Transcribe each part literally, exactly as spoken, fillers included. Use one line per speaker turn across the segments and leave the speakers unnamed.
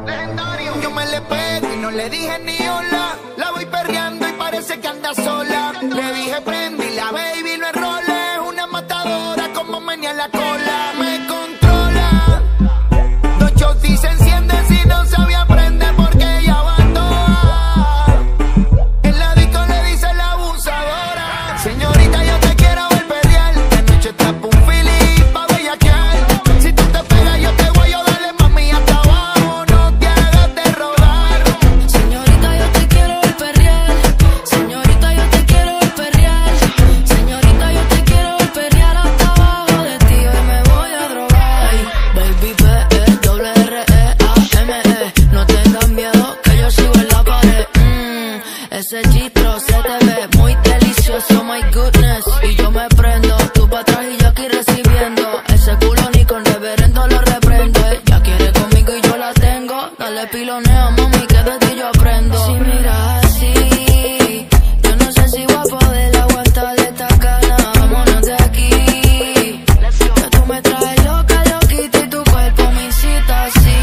Legendario. Yo me le pego y no le dije ni hola. La voy perreando y parece que anda sola. Le dije prende y la baby no es role. Es una matadora como menea la cola. Me controla. Los shots se encienden si no sabía aprender porque ella abandona. En la disco le dice la abusadora. Señorita, yo te quiero ver perrear. De noche tapo un fili pa' bellaquear. Si tú te pegas yo te voy a darle mami hasta abajo. No te hagas de rogar.
Señorita, yo te quiero ver perrear. Señorita, yo te quiero ver perrear. Señorita, yo te quiero ver perrear hasta abajo de ti. Hoy me voy a drogar. Ay, baby, B E, doble R E A M E. No tengas miedo que yo sigo en la pared. Mmm, ese chistro se te ve muy delicioso, my goodness. Y yo me prendo, tú pa' atrás y yo aquí recibiendo. Ese culo ni con reverendo lo reprendo. Ella quiere conmigo y yo la tengo. Dale pilonea, mami, que de ti yo aprendo. Si miras así, yo no sé si voy a poder aguantar esta gana. Vámonos de aquí. Que tú me traes loca, loquita y tu cuerpo me incita así.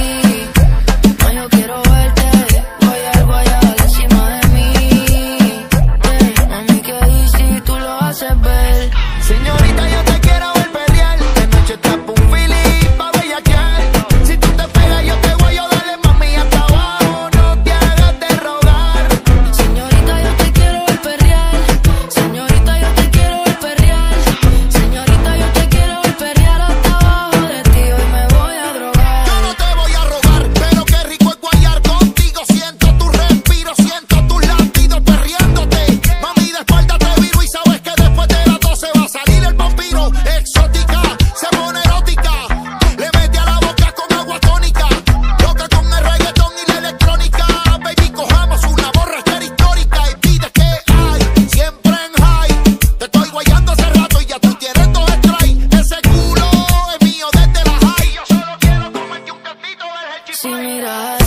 No, yo quiero verte, guayar, guayar encima de mí. Yeah, mami, que easy, tú lo haces ver.
Señorita, yo te quiero ver perrear. De noche tapo un fili pa' bellaquear. Si tú te pegas yo te voy a darle mami hasta abajo. No te hagas de rogar.
Señorita, yo te quiero ver perrear. Señorita, yo te quiero ver perrear. Señorita, yo te quiero ver perrear hasta abajo de ti. Hoy me voy a drogar.
Yo no te voy a rogar, pero qué rico es guayar contigo. Siento tu respiro, siento tus latidos perreándote. Mami, de espalda te viro y sabes que después de las doce va a salir el vampiro. Exótica, se pone erótica. Le mete a la boca con agua tónica. Loca con el reggaetón y la electrónica. Baby, cojamos una borrachera histórica. Y pides que hay, siempre en high. Te estoy guayando hace rato y ya tú tienes dos strikes. Ese culo es mío desde la high. Yo solo quiero comerte un cantito del
Si miras